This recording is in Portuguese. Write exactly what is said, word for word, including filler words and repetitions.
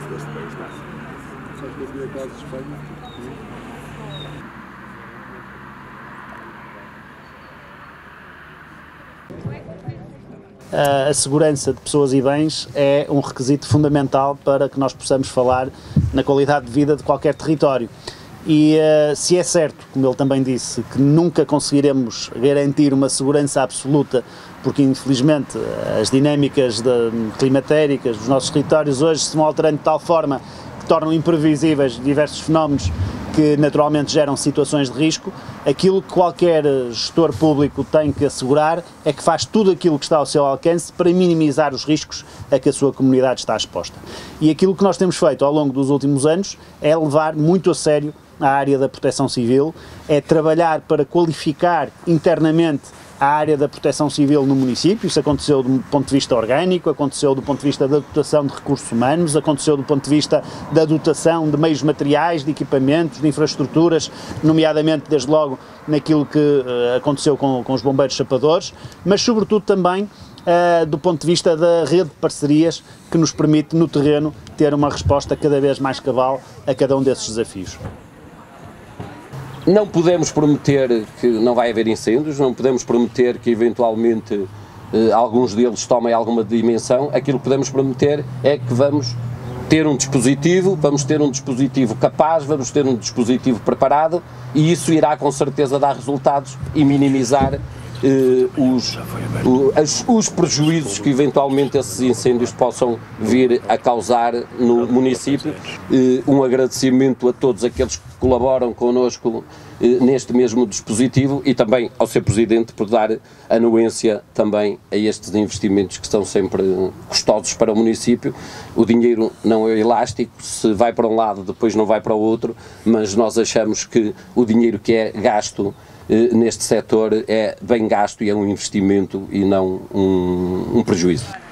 deste país está. Só que havia casos de Espanha. A segurança de pessoas e bens é um requisito fundamental para que nós possamos falar na qualidade de vida de qualquer território. E uh, se é certo, como ele também disse, que nunca conseguiremos garantir uma segurança absoluta, porque infelizmente as dinâmicas de, climatéricas dos nossos territórios hoje se vão alterando de tal forma que tornam imprevisíveis diversos fenómenos que naturalmente geram situações de risco, aquilo que qualquer gestor público tem que assegurar é que faz tudo aquilo que está ao seu alcance para minimizar os riscos a que a sua comunidade está exposta. E aquilo que nós temos feito ao longo dos últimos anos é levar muito a sério a área da proteção civil, é trabalhar para qualificar internamente a área da proteção civil no município. Isso aconteceu do ponto de vista orgânico, aconteceu do ponto de vista da dotação de recursos humanos, aconteceu do ponto de vista da dotação de meios materiais, de equipamentos, de infraestruturas, nomeadamente desde logo naquilo que uh, aconteceu com, com os bombeiros chapadores, mas sobretudo também uh, do ponto de vista da rede de parcerias que nos permite no terreno ter uma resposta cada vez mais cabal a cada um desses desafios. Não podemos prometer que não vai haver incêndios, não podemos prometer que eventualmente eh, alguns deles tomem alguma dimensão. Aquilo que podemos prometer é que vamos ter um dispositivo, vamos ter um dispositivo capaz, vamos ter um dispositivo preparado e isso irá com certeza dar resultados e minimizar eh, os, o, as, os prejuízos que eventualmente esses incêndios possam vir a causar no município. Eh, um agradecimento a todos aqueles que colaboram connosco eh, neste mesmo dispositivo e também ao seu Presidente por dar anuência também a estes investimentos que são sempre custosos para o município. O dinheiro não é elástico, se vai para um lado depois não vai para o outro, mas nós achamos que o dinheiro que é gasto eh, neste setor é bem gasto e é um investimento e não um, um prejuízo.